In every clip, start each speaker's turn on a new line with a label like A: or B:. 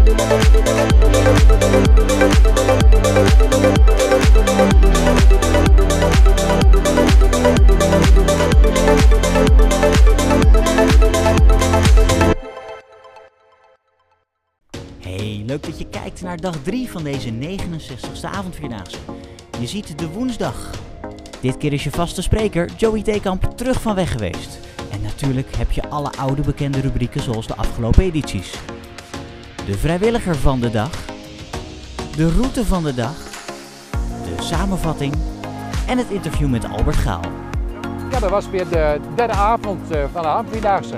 A: Hey, leuk dat je kijkt naar dag 3 van deze 69ste avondvierdaagse. Je ziet de woensdag. Dit keer is je vaste spreker Joey Theekamp terug van weg geweest. En natuurlijk heb je alle oude bekende rubrieken zoals de afgelopen edities. De vrijwilliger van de dag, de route van de dag, de samenvatting en het interview met Albert Gaal.
B: Ja, dat was weer de derde avond van de avondvierdaagse.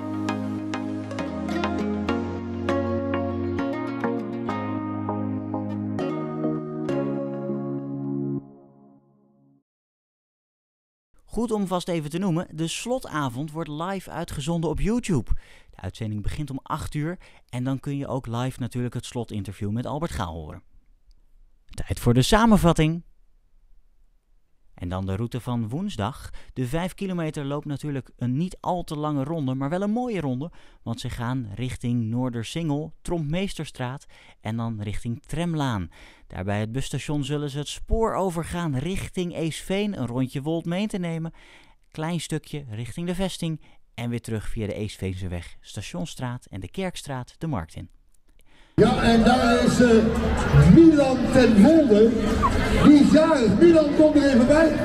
A: Goed om vast even te noemen, de slotavond wordt live uitgezonden op YouTube. De uitzending begint om 8 uur en dan kun je ook live natuurlijk het slotinterview met Albert Gaal horen. Tijd voor de samenvatting. En dan de route van woensdag. De 5 kilometer loopt natuurlijk een niet al te lange ronde, maar wel een mooie ronde. Want ze gaan richting Noordersingel, Trompmeesterstraat en dan richting Tremlaan. Daar bij het busstation zullen ze het spoor overgaan richting Eesveen, een rondje Woldmeen te nemen. Klein stukje richting de vesting en weer terug via de Eesveenseweg, Stationsstraat en de Kerkstraat de markt in.
C: Ja, en daar is Milan ten Volde. Die is jarig. Milan, kom er even bij.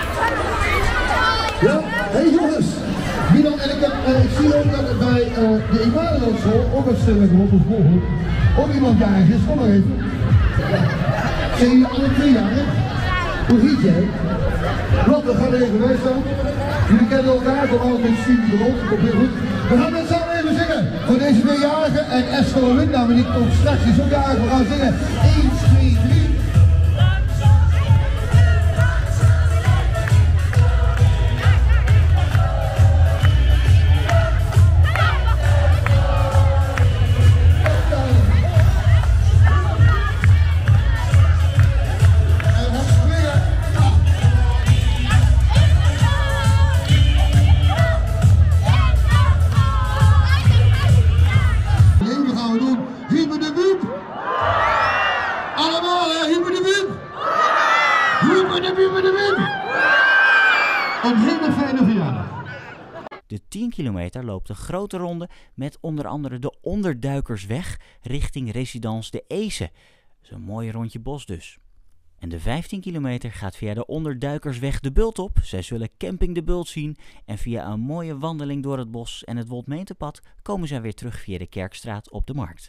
C: Ja, hey jongens. Milan, en ik zie ook dat bij de Emanuelschool, ook een stellige op de school, ook iemand jarig is. Kom maar even. Zijn jullie alle 2 jarig? Hoe ziet jij? Want we gaan even weg zo. Jullie kennen elkaar, kom altijd zien de rond. Komt heel goed. We gaan met z'n allen even zingen voor deze 2-jarigen en Esther Windnaam en die komt straks, die is ook jarig. We gaan zingen 1, 2, 3. Een hele fijne verjaardag.
A: De 10 kilometer loopt een grote ronde met onder andere de Onderduikersweg richting Residence de Eese. Dat is een mooi rondje bos dus. En de 15 kilometer gaat via de Onderduikersweg de Bult op. Zij zullen Camping de Bult zien en via een mooie wandeling door het bos en het Woldmeentepad komen zij weer terug via de Kerkstraat op de markt.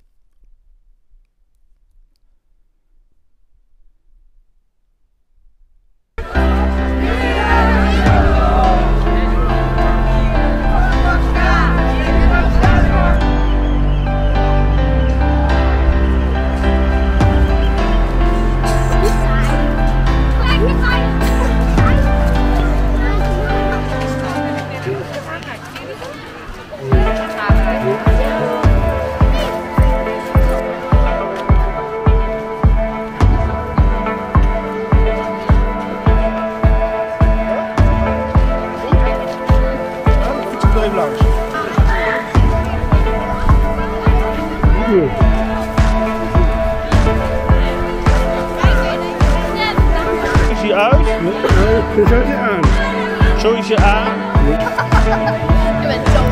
D: Is hij uit? Zo zet hij aan. Zo is hij aan.
E: Je bent zo.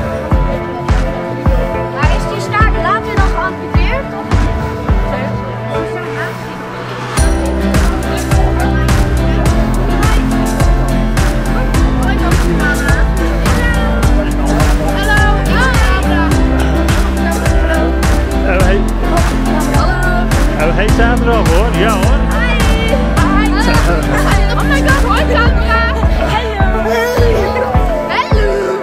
E: Maar is die staart later dan geamputeerd?
D: Hij staat er al hoor, ja hoor.
E: Oh my god, hoi camera! Hallo! Hallo!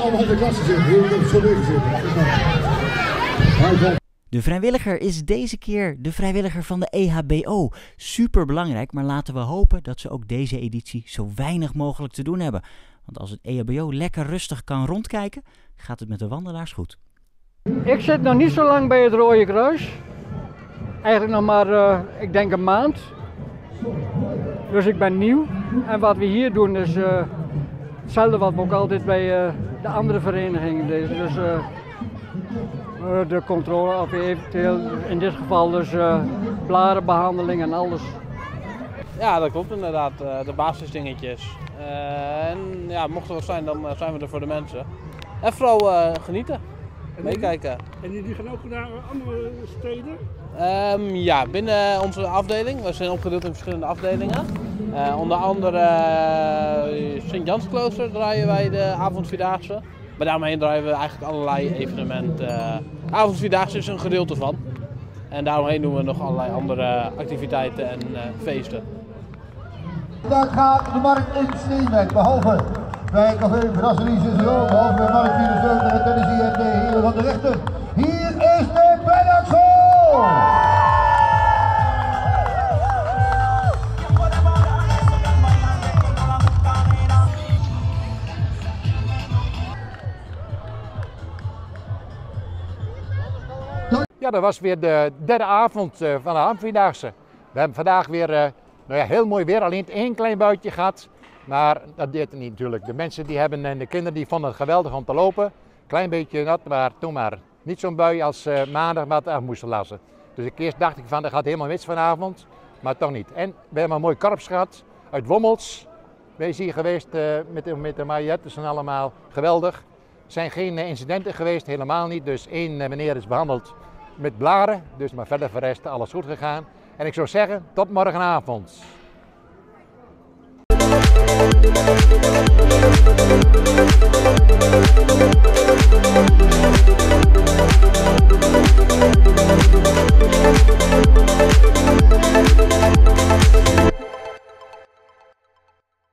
C: allemaal in de klas gezeten. Ik heb zo gezeten.
A: De vrijwilliger is deze keer de vrijwilliger van de EHBO. Super belangrijk, maar laten we hopen dat ze ook deze editie zo weinig mogelijk te doen hebben. Want als het EHBO lekker rustig kan rondkijken, gaat het met de wandelaars goed.
F: Ik zit nog niet zo lang bij het Rode Kruis. Eigenlijk nog maar, ik denk een maand. Dus ik ben nieuw. En wat we hier doen is hetzelfde wat we ook altijd bij de andere verenigingen deden. Dus de controle of eventueel, in dit geval dus blarenbehandeling en alles.
G: Ja, dat klopt inderdaad. De basisdingetjes. En ja, mocht er wat zijn, dan zijn we er voor de mensen. En vooral genieten, meekijken.
D: En jullie gaan ook naar andere steden?
G: Ja, binnen onze afdeling. We zijn opgedeeld in verschillende afdelingen. Onder andere Sint-Jansklooster draaien wij de avondvierdaagse. Maar daaromheen draaien we eigenlijk allerlei evenementen. Avondvierdaagse is een gedeelte van. En daaromheen doen we nog allerlei andere activiteiten en feesten.
C: Dan gaat de markt in Steenwijk, behalve bij Café Brasserie Cicero, behalve bij Markt 74 en Tennessee en de Heren van de Rechter. Hier is de Bellaxo!
B: Ja, dat was weer de derde avond van de Avondvierdaagse. We hebben vandaag weer heel mooi weer, alleen één klein buitje gehad. Maar dat deed het niet natuurlijk. De mensen die hebben en de kinderen die vonden het geweldig om te lopen. Klein beetje nat, maar toen maar. Niet zo'n bui als maandag wat af moesten lassen. Dus eerst dacht ik van dat gaat helemaal mis vanavond, maar toch niet. En we hebben een mooi korps gehad uit Wommels. Wij zijn hier geweest met de Mariette, zijn allemaal geweldig. Er zijn geen incidenten geweest, helemaal niet. Dus één meneer is behandeld met blaren, dus maar verder voor de rest alles goed gegaan. En ik zou zeggen, tot morgenavond.